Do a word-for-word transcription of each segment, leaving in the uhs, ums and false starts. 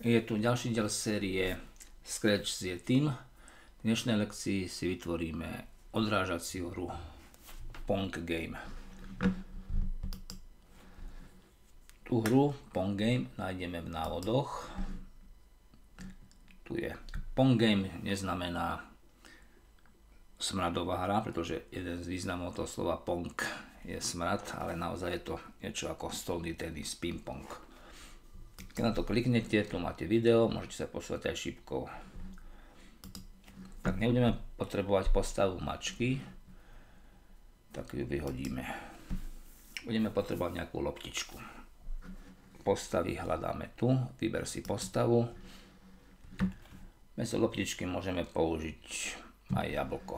Je tu ďalší diel série Scratch s Yetim. V dnešnej lekcii si vytvoríme odrážaciu hru Pong Game. Tú hru Pong Game nájdeme v návodoch. Tu je. Pong Game neznamená smradová hra, pretože jeden z významov toho slova Pong je smrad, ale naozaj je to niečo ako stolný tenis, ping-pong. Keď na to kliknete, tu máte video, môžete sa posúvať aj šípkou. Tak nebudeme potrebovať postavu mačky, tak ju vyhodíme. Budeme potrebovať nejakú loptičku. Postavy hľadáme tu, vyber si postavu. Miesto loptičky môžeme použiť aj jablko.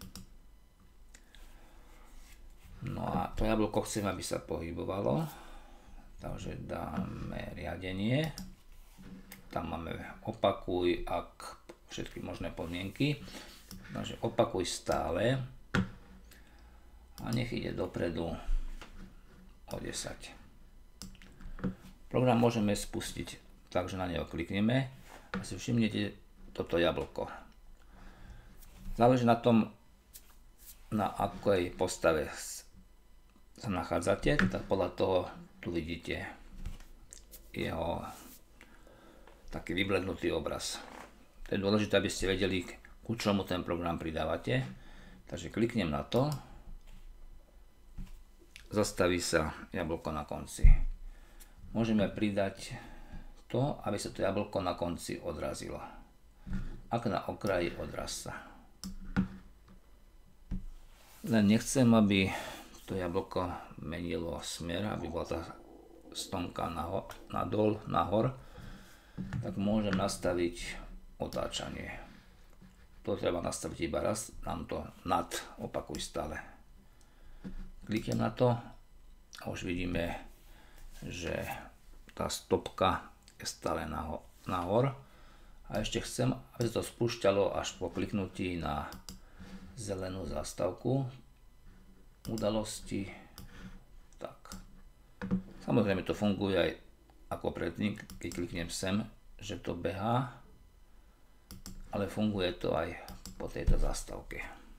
No a to jablko chceme, aby sa pohybovalo. Takže dáme riadenie. Tam máme opakuj, ak všetky možné podmienky. Takže opakuj stále. A nech ide dopredu o desať. Program môžeme spustiť, takže na neho klikneme a si všimnete toto jablko. Záleží na tom, na akej postave sa nachádzate, tak podľa toho tu vidíte jeho taký vyblednutý obraz. To je dôležité, aby ste vedeli, ku čomu ten program pridávate. Takže kliknem na to. Zastaví sa jablko na konci. Môžeme pridať to, aby sa to jablko na konci odrazilo. Ak na okraji, odraz sa. Len nechcem, aby to jablko menilo smer, aby bola tá stonka nadol, nahor, tak môžem nastaviť otáčanie. To treba nastaviť iba raz, nám to nad, opakuj stále. Kliknem na to a už vidíme, že tá stopka je stále nahor. A ešte chcem, aby sa to spúšťalo až po kliknutí na zelenú zástavku udalosti. Tak. Samozrejme to funguje aj ako predtým, keď kliknem sem, že to behá, ale funguje to aj po tejto zástavke.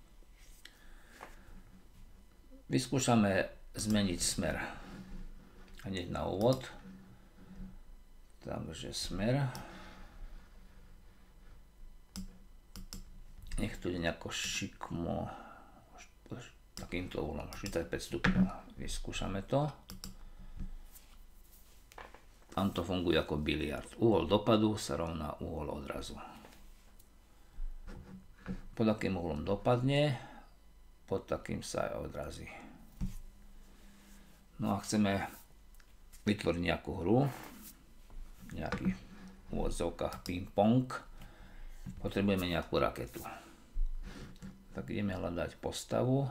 Vyskúšame zmeniť smer hneď na úvod. Takže smer. Nech tu je nejako šikmo takýmto uhlom, štyridsaťpäť stupňov. Vyskúšame to. Tam to funguje ako biliard. Uhol dopadu sa rovná uhol odrazu. Pod akým uhlom dopadne, pod takým sa aj odrazí. No a chceme vytvoriť nejakú hru, nejaký v úvodzovkách ping-pong. Potrebujeme nejakú raketu. Tak ideme hľadať postavu.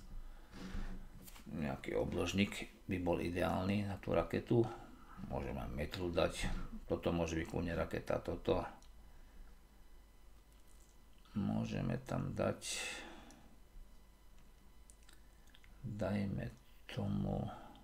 Nejaký obložník by bol ideálny na tú raketu. Môžeme metru dať. Toto môže byť kľudne raketa. Toto môžeme tam dať. Dajme tomu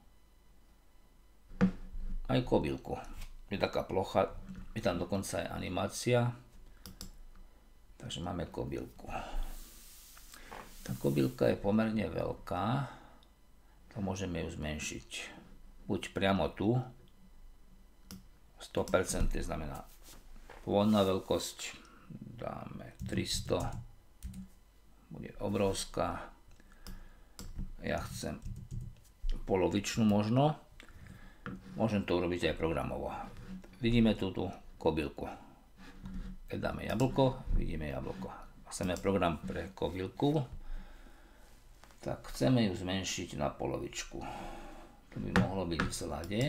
aj kobylku. Je taká plocha. Je tam dokonca aj animácia. Takže máme kobylku. Tá kobylka je pomerne veľká. To môžeme ju zmenšiť. Buď priamo tu. sto percent znamená pôvodná veľkosť. Dáme tristo. Bude obrovská. Ja chcem polovičnú možno. Môžem to urobiť aj programovo. Vidíme tú, tú kobylku. Keď dáme jablko, vidíme jablko. Chceme program pre kobylku, tak chceme ju zmenšiť na polovičku. To by mohlo byť v zlade.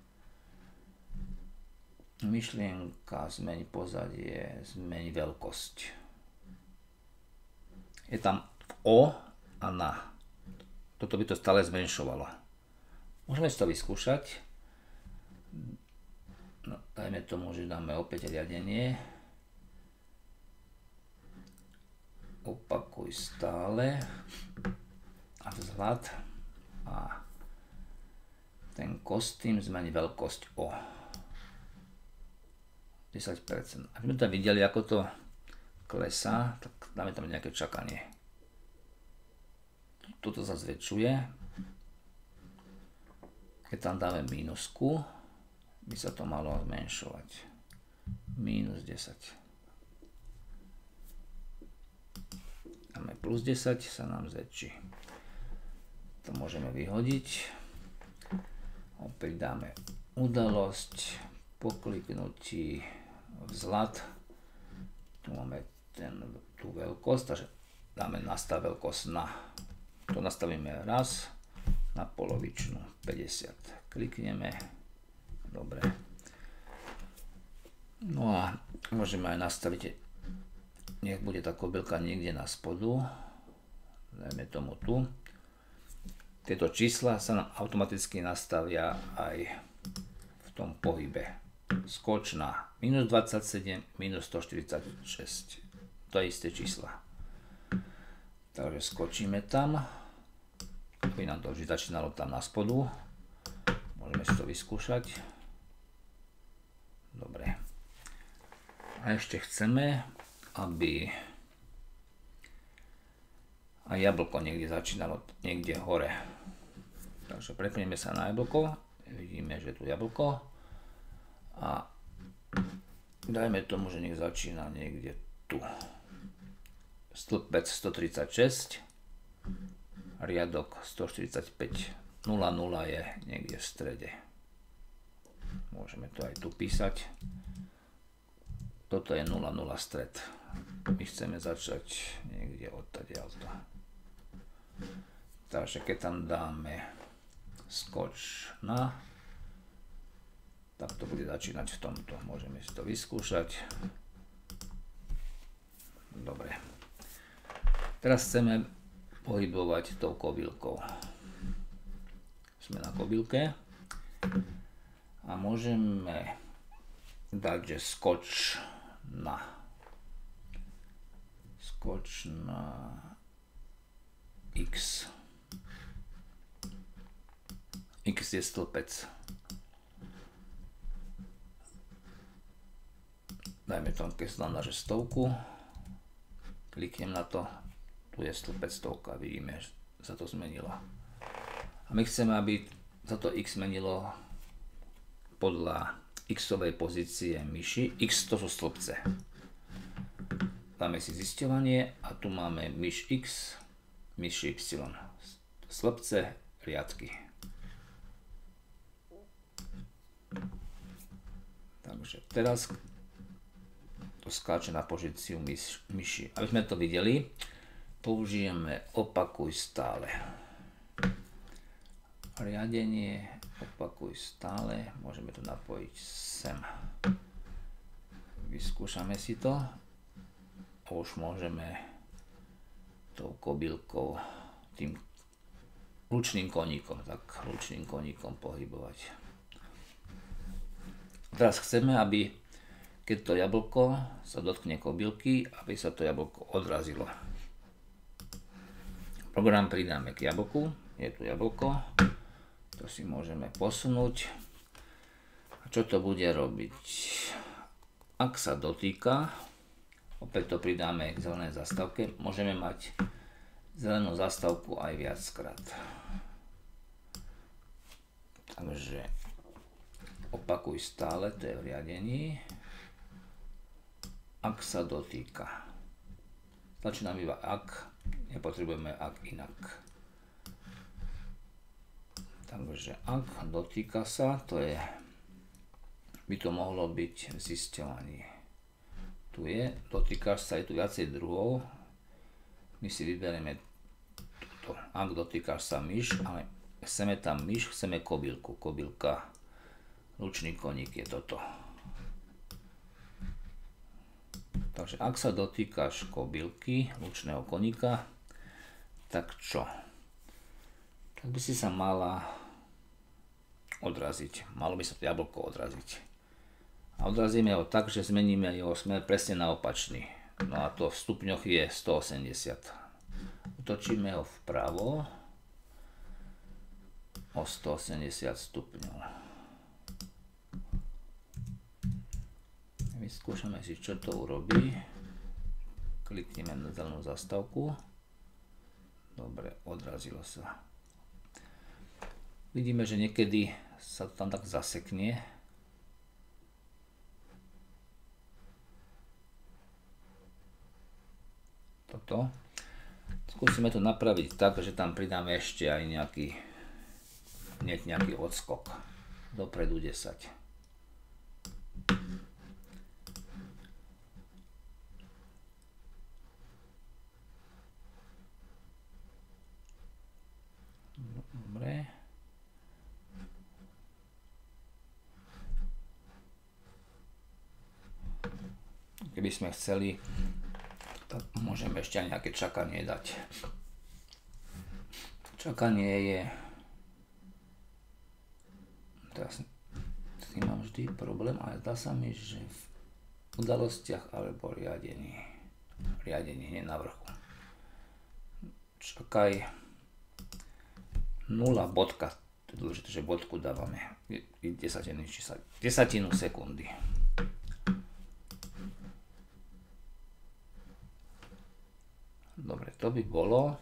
Myšlienka, zmeň pozadie, zmeň veľkosť. Je tam o a na. Toto by to stále zmenšovalo. Môžeme si to vyskúšať. No, dajme tomu, že dáme opäť riadenie. Opakuj stále a vzhľad a ten kostým zmení veľkosť o. desať percent. Aby sme tam videli, ako to klesá, tak dáme tam nejaké čakanie. Toto sa zväčšuje. Keď tam dáme mínusku, by sa to malo zmenšovať. Mínus desať. Dáme plus desať, sa nám zväčší. To môžeme vyhodiť. Opäť dáme udalosť, po kliknutí vzhľad. Tu máme ten, tú veľkosť, takže dáme nastav veľkosť na. To nastavíme raz na polovičnú, päťdesiat. Klikneme. Dobre. No a môžeme aj nastaviť, nech bude tá kobylka niekde na spodu. Dajme tomu tu. Tieto čísla sa nám automaticky nastavia aj v tom pohybe. Skoč na minus dvadsaťsedem, minus stoštyridsaťšesť. To je isté čísla. Takže skočíme tam, aby nám to vždy začínalo tam na spodu. Môžeme si to vyskúšať. Dobre. A ešte chceme, aby aj jablko niekde začínalo niekde hore. Takže prepneme sa na jablko. Vidíme, že je tu jablko. A dajme tomu, že nech začína niekde tu. Stĺpec stotridsaťšesť. Riadok stoštyridsaťpäť. nula nula je niekde v strede. Môžeme to aj tu písať. Toto je nula nula stred. My chceme začať niekde odtadiaľto. Takže keď tam dáme skoč na, tak to bude začínať v tomto. Môžeme si to vyskúšať. Dobre. Teraz chceme pohybovať tou kobylkou. Sme na kobylke a môžeme dať, že skoč na. Skoč na X. X je stĺpec. Dajme tam, keď sa dám na že stovku. Kliknem na to. Tu je stĺpec stovka. Vidíme, že sa to zmenilo. A my chceme, aby sa to X menilo podľa X-ovej pozície myši. X to sú stĺpce. Dáme si zisťovanie a tu máme myš X, myš Y. Stĺpce, riadky. Takže teraz to skáče na pozíciu myš, myši. Aby sme to videli, použijeme opakuj stále. Riadenie, opakuj stále, môžeme to napojiť sem. Vyskúšame si to. A už môžeme tou kobylkou, tým ručným koníkom, tak ručným koníkom pohybovať. Teraz chceme, aby keď to jablko sa dotkne kobylky, aby sa to jablko odrazilo. Program pridáme k jablku, je tu jablko, to si môžeme posunúť. A čo to bude robiť? Ak sa dotýka, opäť to pridáme k zelenej zastávke. Môžeme mať zelenú zastávku aj viackrát. Takže opakuj stále, to je v riadení. Ak sa dotýka. Stačí nám iba ak, nepotrebujeme ak inak. Takže ak dotýka sa, to je, by to mohlo byť v zisťovaní. Tu je, dotýkaš sa, je tu viacej druhov. My si vyberieme toto. Ak dotýkaš sa myš, ale chceme tam myš, chceme kobylku. Kobylka, ručný koník je toto. Takže ak sa dotýkaš kobylky, ručného koníka, tak čo? Tak by si sa mala odraziť. Malo by sa to jablko odraziť. A odrazíme ho tak, že zmeníme jeho smer presne na opačný. No a to v stupňoch je stoosemdesiat. Otočíme ho vpravo o stoosemdesiat stupňov. Vyskúšame si, čo to urobí. Klikneme na zelenú zastavku. Dobre, odrazilo sa. Vidíme, že niekedy sa to tam tak zasekne. Toto. Skúsime to napraviť tak, že tam pridáme ešte aj nejaký, nejaký odskok. Dopredu desať. Dobre. Keby sme chceli, tak môžeme ešte aj nejaké čakanie dať. Čakanie je... Teraz s tým mám vždy problém, ale zdá sa mi, že v udalostiach alebo riadení. Riadení hneď na vrchu. Čakaj nula bodka. To je dôležité, že bodku dávame. Desatinu, desatinu sekundy. Dobre, to by bolo.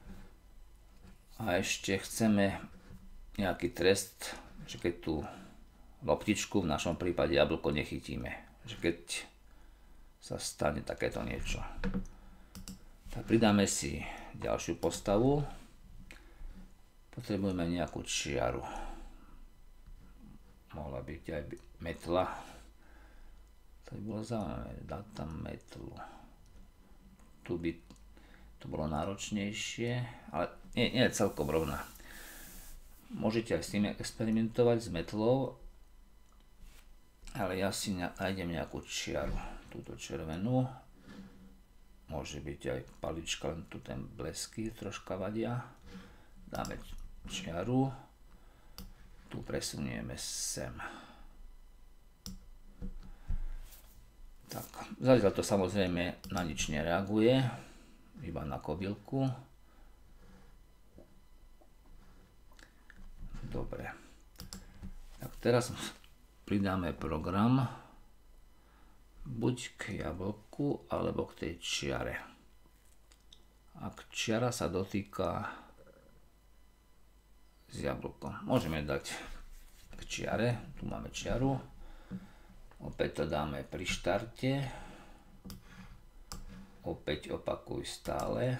A ešte chceme nejaký trest, že keď tú loptičku, v našom prípade jablko, nechytíme. Že keď sa stane takéto niečo. Tak pridáme si ďalšiu postavu. Potrebujeme nejakú čiaru. Mohla byť aj metla. To by bolo zaujímavé. Dať tam metlu. Tu by to bolo náročnejšie, ale nie, nie je celkom rovná. Môžete aj s tým experimentovať s metlou, ale ja si nájdem nejakú čiaru. Túto červenú. Môže byť aj palička, len tu ten blesky troška vadia. Dáme čiaru. Tu presunieme sem. Tak, zatiaľ to samozrejme na nič nereaguje. Iba na kobylku. Dobre. Tak teraz pridáme program buď k jablku, alebo k tej čiare. Ak čiara sa dotýka s jablkom, môžeme dať k čiare. Tu máme čiaru. Opäť to dáme pri štarte. Opäť opakuj stále.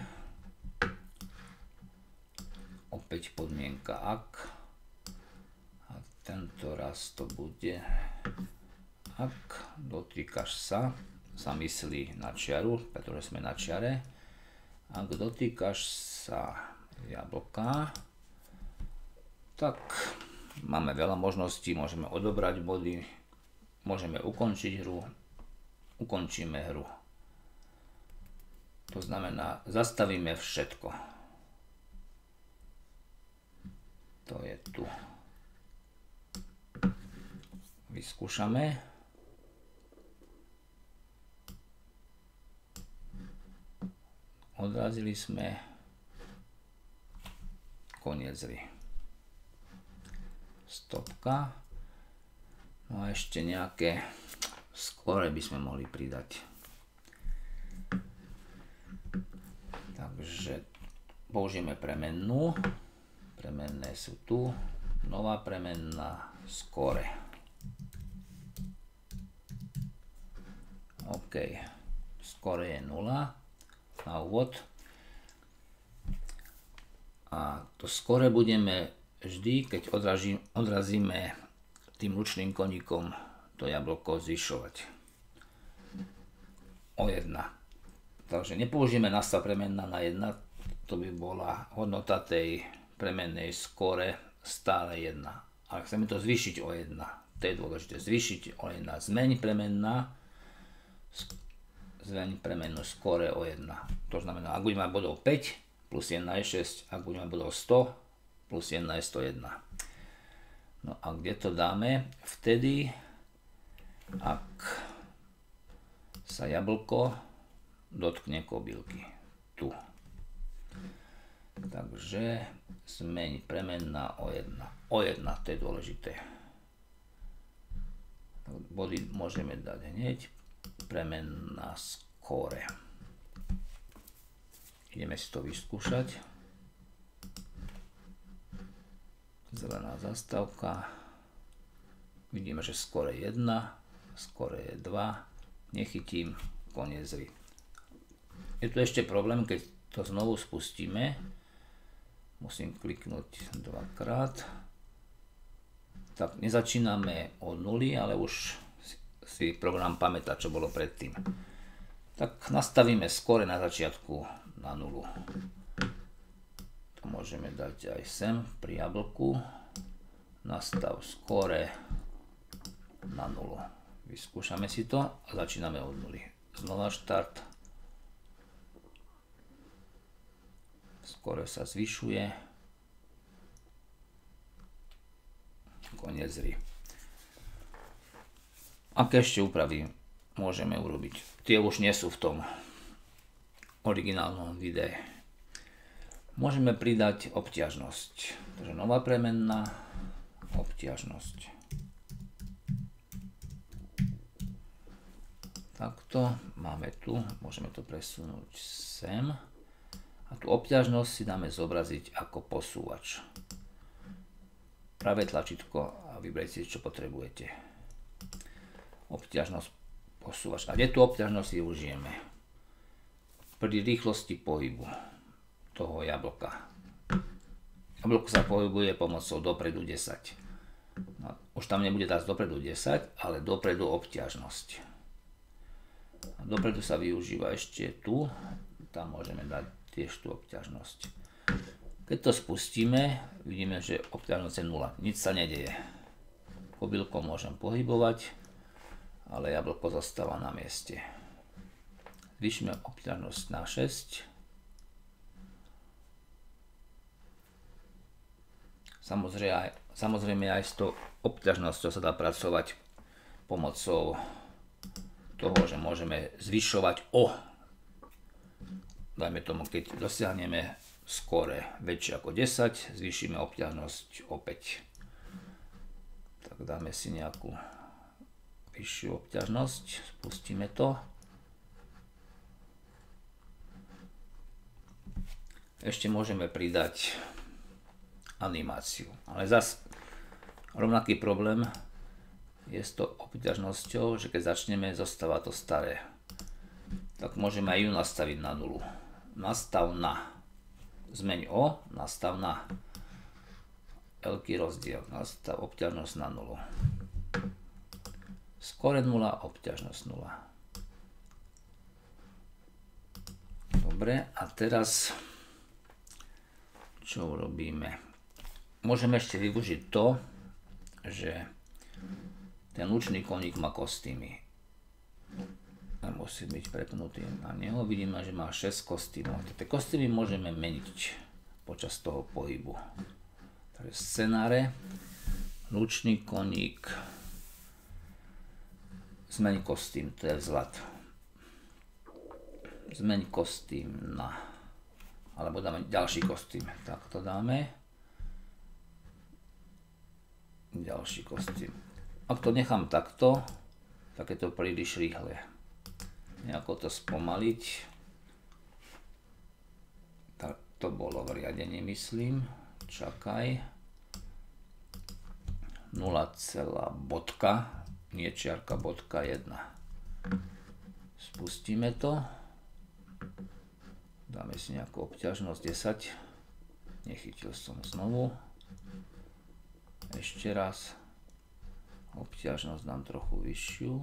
Opäť podmienka ak. A tento raz to bude ak dotýkaš sa, sa myslí na čiaru, pretože sme na čiare. Ak dotýkaš sa jablka, tak máme veľa možností, môžeme odobrať body, môžeme ukončiť hru, ukončíme hru. To znamená, zastavíme všetko. To je tu. Vyskúšame. Odrazili sme. Koniec hry. Stopka. No a ešte nejaké skóre by sme mohli pridať. Takže použijeme premennú. Premenné sú tu. Nová premenná skóre. OK. Skóre je nula na úvod. A to skóre budeme vždy, keď odrazí, odrazíme tým lučným koníkom to jablko, zvyšovať o jedna. Takže nepoužijeme nastav premenná na jedna, to by bola hodnota tej premennej skóre stále jedna. Ale chceme to zvýšiť o jedna. To je dôležité. Zvýšiť o jedna. Zmeň premenná, zmeň premennú skóre o jedna. To znamená, ak budeme mať bodov päť, plus jedna je šesť, ak budeme mať bodov sto, plus jedna je sto jedna. No a kde to dáme? Vtedy, ak sa jablko dotkne kobylky. Tu. Takže zmeň premenná o jedna. O jedna, to je dôležité. Body môžeme dať hneď. Premenná skóre. Ideme si to vyskúšať. Zelená zastávka. Vidíme, že skóre jedna, skóre je dva. Nechytím, koniec hry. Je tu ešte problém, keď to znovu spustíme. Musím kliknúť dvakrát. Tak nezačíname od nuly, ale už si program pamätá, čo bolo predtým. Tak nastavíme skóre na začiatku na nulu. To môžeme dať aj sem pri jablku. Nastav skóre na nulu. Vyskúšame si to a začíname od nuly. Znova štart. Skóre sa zvyšuje. Koniec hry. Aké ešte úpravy môžeme urobiť? Tie už nie sú v tom originálnom videu. Môžeme pridať obťažnosť. Takže nová premenná obťažnosť. Takto máme tu, môžeme to presunúť sem. A tú obťažnosť si dáme zobraziť ako posúvač. Pravé tlačítko a vyberajte si, čo potrebujete. Obťažnosť posúvač. A kde tú obťažnosť si užijeme? Pri rýchlosti pohybu toho jablka. Jablko sa pohybuje pomocou dopredu desať. No, už tam nebude teraz dopredu desať, ale dopredu obťažnosť. A dopredu sa využíva ešte tu. Tam môžeme dať tiež tú obťažnosť. Keď to spustíme, vidíme, že obťažnosť je nula. Nič sa nedeje. Kobylkou môžem pohybovať, ale jablko zostáva na mieste. Zvýšime obťažnosť na šesť. Samozrejme aj, samozrejme aj s tou obťažnosťou sa dá pracovať pomocou toho, že môžeme zvyšovať o. Dajme tomu, keď dosiahneme skóre väčšie ako desať, zvýšime obťažnosť o päť. Tak dáme si nejakú vyššiu obťažnosť, spustíme to. Ešte môžeme pridať animáciu, ale zas rovnaký problém je s tou obťažnosťou, že keď začneme, zostáva to staré. Tak môžeme aj ju nastaviť na nulu. Nastav na. Zmeň o, nastav na. Veľký rozdiel. Nastav obťažnosť na nulu. Skóre nula, obťažnosť nula. Dobre, a teraz čo urobíme? Môžeme ešte využiť to, že ten lučný koník má kostýmy. Musí byť prepnutý na neho. Vidíme, že má šesť kostýmov. Tie kostýmy môžeme meniť počas toho pohybu. Takže scenáre, lučný koník, zmeň kostým, to je vzhľad. Zmeň kostým na, alebo dáme ďalší kostým. Tak to dáme. Ďalší kostým. Ak to nechám takto, tak je to príliš rýchle. Nejako to spomaliť. Tak to bolo v riadení, myslím. Čakaj. nula, bodka, nie čiarka, bodka jedna. Spustíme to. Dáme si nejakú obťažnosť desať. Nechytil som znovu. Ešte raz. Obťažnosť dám trochu vyššiu.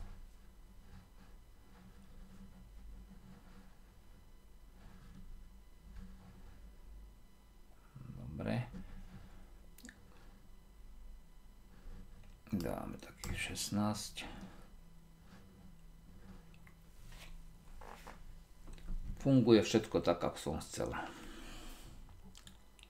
Dobre. Dáme takých šestnásť. Funguje všetko tak, ako som chcel.